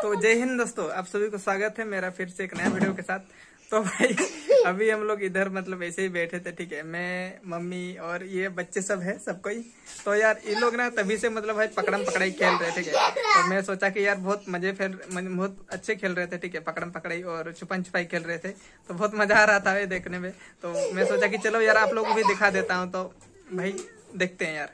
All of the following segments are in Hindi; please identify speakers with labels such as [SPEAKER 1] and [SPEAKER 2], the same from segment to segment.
[SPEAKER 1] तो जय हिंद दोस्तों, आप सभी को स्वागत है मेरा फिर से एक नया वीडियो के साथ। तो भाई अभी हम लोग इधर मतलब ऐसे ही बैठे थे, ठीक है, मैं मम्मी और ये बच्चे सब है, सब कोई। तो यार ये लोग ना तभी से मतलब भाई पकड़म पकड़ाई खेल रहे थे, ठीक है। तो मैं सोचा कि यार बहुत मजे बहुत अच्छे खेल रहे थे, ठीक है, पकड़म पकड़ाई और छुपन छुपाई खेल रहे थे। तो बहुत मजा आ रहा था ये देखने में। तो मैं सोचा कि चलो यार आप लोग को भी दिखा देता हूँ। तो भाई देखते हैं यार।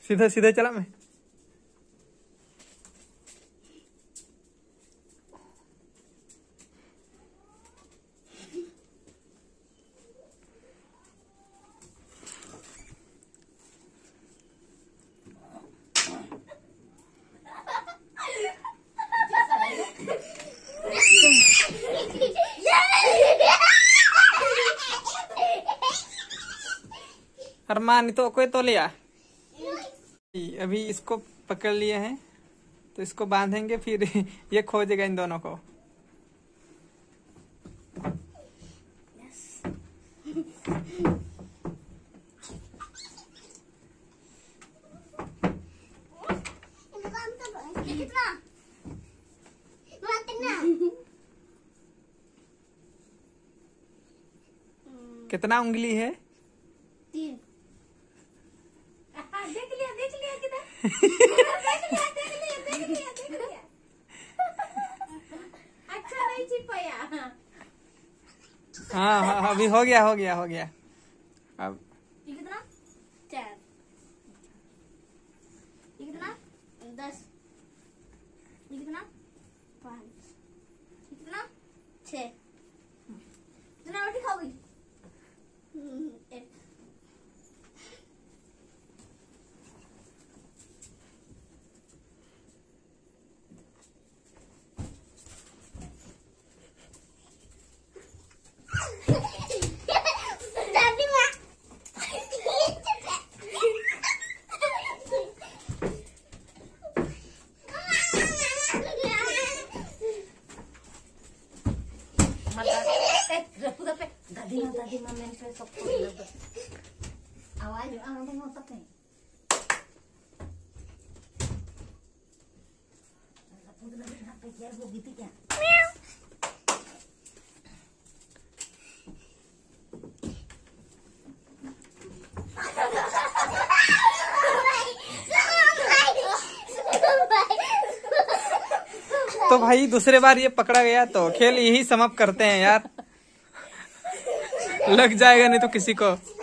[SPEAKER 1] सीधे सीधे चला मैं। अरमान तो कोई तो लिया। अभी इसको पकड़ लिए हैं तो इसको बांधेंगे, फिर ये खोजेगा इन दोनों को। कितना उंगली है?
[SPEAKER 2] 3। देख लिया किधर? देख लिया। अच्छा नहीं छिपाया।
[SPEAKER 1] हाँ, अभी हो गया। अब
[SPEAKER 2] ये कितना? 4। ये कितना? 10। ये कितना? 5। ये कितना? 6। कितना रोटी खाओगी? 1। दादी मम्मी ने सब आवाज हो सकते हैं। वो गीती क्या?
[SPEAKER 1] तो भाई दूसरे बार ये पकड़ा गया तो खेल यही समाप्त करते हैं यार। लग जाएगा नहीं तो किसी को।